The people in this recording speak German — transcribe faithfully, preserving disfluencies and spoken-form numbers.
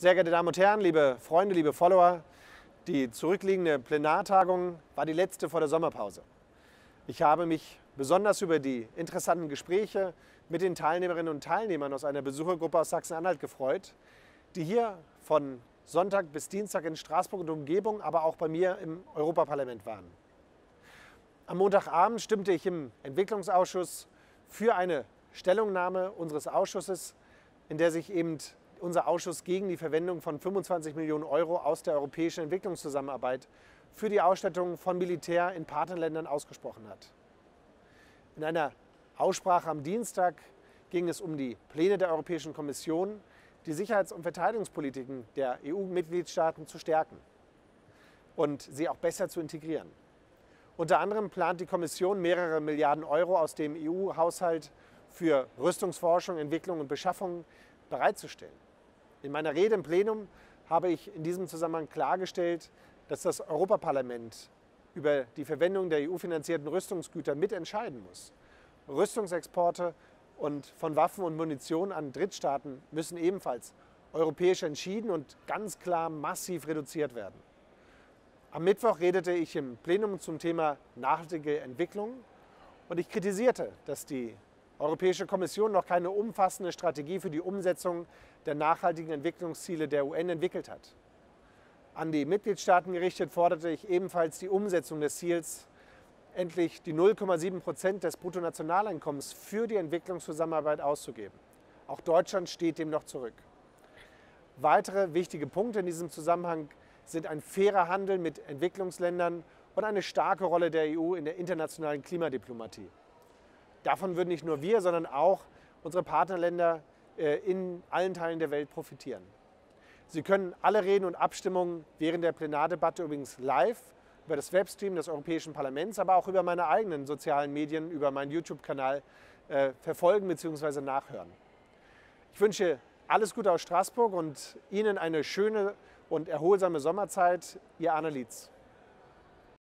Sehr geehrte Damen und Herren, liebe Freunde, liebe Follower, die zurückliegende Plenartagung war die letzte vor der Sommerpause. Ich habe mich besonders über die interessanten Gespräche mit den Teilnehmerinnen und Teilnehmern aus einer Besuchergruppe aus Sachsen-Anhalt gefreut, die hier von Sonntag bis Dienstag in Straßburg und Umgebung, aber auch bei mir im Europaparlament waren. Am Montagabend stimmte ich im Entwicklungsausschuss für eine Stellungnahme unseres Ausschusses, in der sich eben unser Ausschuss gegen die Verwendung von fünfundzwanzig Millionen Euro aus der europäischen Entwicklungszusammenarbeit für die Ausstattung von Militär in Partnerländern ausgesprochen hat. In einer Aussprache am Dienstag ging es um die Pläne der Europäischen Kommission, die Sicherheits- und Verteidigungspolitiken der E U-Mitgliedstaaten zu stärken und sie auch besser zu integrieren. Unter anderem plant die Kommission mehrere Milliarden Euro aus dem E U-Haushalt für Rüstungsforschung, Entwicklung und Beschaffung bereitzustellen. In meiner Rede im Plenum habe ich in diesem Zusammenhang klargestellt, dass das Europaparlament über die Verwendung der E U-finanzierten Rüstungsgüter mitentscheiden muss. Rüstungsexporte und von Waffen und Munition an Drittstaaten müssen ebenfalls europäisch entschieden und ganz klar massiv reduziert werden. Am Mittwoch redete ich im Plenum zum Thema nachhaltige Entwicklung und ich kritisierte, dass die Europäische Kommission noch keine umfassende Strategie für die Umsetzung der nachhaltigen Entwicklungsziele der U N entwickelt hat. An die Mitgliedstaaten gerichtet forderte ich ebenfalls die Umsetzung des Ziels, endlich die null Komma sieben Prozent des Bruttonationaleinkommens für die Entwicklungszusammenarbeit auszugeben. Auch Deutschland steht dem noch zurück. Weitere wichtige Punkte in diesem Zusammenhang sind ein fairer Handel mit Entwicklungsländern und eine starke Rolle der E U in der internationalen Klimadiplomatie. Davon würden nicht nur wir, sondern auch unsere Partnerländer in allen Teilen der Welt profitieren. Sie können alle Reden und Abstimmungen während der Plenardebatte übrigens live über das Webstream des Europäischen Parlaments, aber auch über meine eigenen sozialen Medien, über meinen YouTube-Kanal äh, verfolgen bzw. nachhören. Ich wünsche alles Gute aus Straßburg und Ihnen eine schöne und erholsame Sommerzeit. Ihr Arne Lietz.